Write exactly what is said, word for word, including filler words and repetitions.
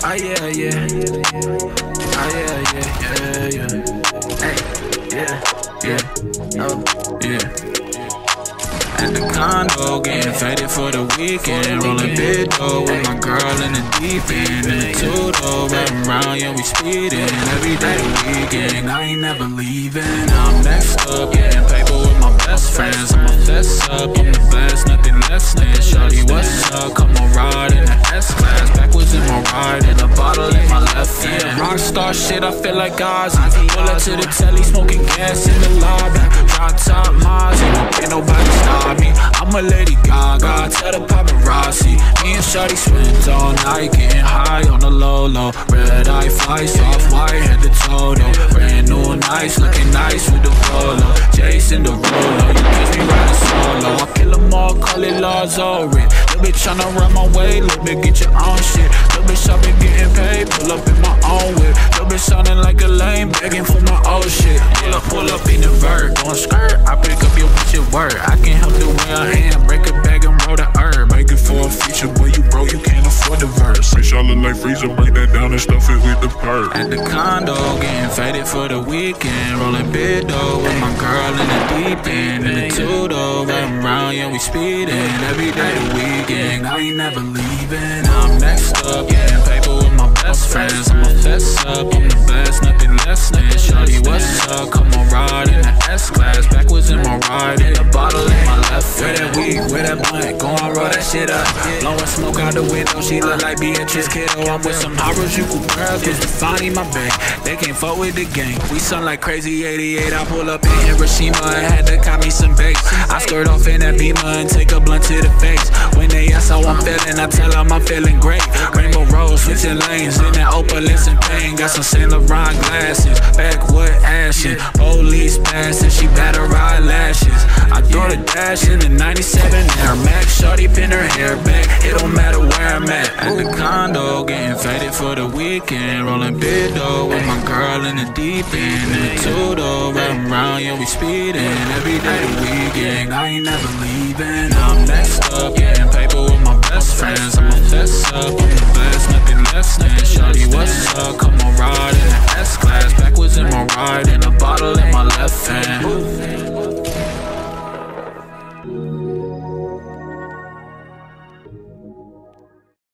Oh yeah, yeah. Oh yeah, yeah, yeah, yeah. Hey, yeah, yeah. Oh, yeah. At the condo, getting faded for the weekend. Rolling big dough with my girl in the deep end. In the two-door, riding around, yeah, we speeding. Every day weekend, I ain't never leaving. I'm next up, getting paper with my best friends. I'm a fess up, I'm the best, nothing less than. Shawty, what's up? Come on, ride in the S-Class. Backwards in my ride, and a bottle in my left hand. Rockstar shit, I feel like Ozzy. Pull up to the telly, smoking gas in the lobby. Drop top Mozzie, can't nobody stop me. I'm a Lady Gaga, tell the paparazzi. Me and Shawty spent all night getting high on the low-low. Red eye flights off white, head to Toto. Brand new nice, looking nice with the polo. Jason the Rolo, you catch me riding solo. I kill them all, call it Laws Orin. Little bitch tryna run my way, little bit get your own shit. Little bitch I been getting paid, pull up in my own whip. Little bitch sounding like a lame, begging for my old shit. Pull up, pull up in the vert, going skirt. I pick up your bitch at work. I can't help the way I am, break a bag and roll the herb. Make it for a feature, boy, you broke, you can't afford the verse. Bitch, y'all look like Freezer, break that down and stuff it with the perk. At the condo, getting faded for the weekend. Rolling big dough with my girl in the deep end. In the two-door, riding around, yeah, we speeding. Every day the weekend, I ain't never leaving. I'm next up, getting paper with my best friends. I'm a fess up, I'm the best, nothing less than. Shawty, what's up? Come on, ride in the S-Class. Backwards in my ride, and a bottle in my left. Where that weed, where that blunt, go on, roll that shit up. Blowing smoke out the window, she look like Beatrice Kiddo. I'm with some Harajuku girls, cause Stefani my bae. They can't fuck with the gang. We sound like crazy eighty-eight. I pull up in Hiroshima and had to cop me some bakes. I skirt off in that Beamer and take a blunt to the face. When they ask how I'm feeling, I tell them I'm feeling great. Rainbow Rose, switching lanes in that Opal and pain. Got some Saint Laurent glasses, backwood ashes. Police passing, she better ride lashes. I throw the dash in the ninety-seven Air Max. Shorty pin her hair back, it don't matter where I'm at. At the condo, getting faded for the weekend. Rolling big dough with my girl in the deep end. In the two-door, riding around, yeah, we speeding. Every day the weekend, I ain't never leaving. I'm next up, getting paper with my best friends. I'm a fess up, I'm the best, nothing less than. Shawty, what's up? Come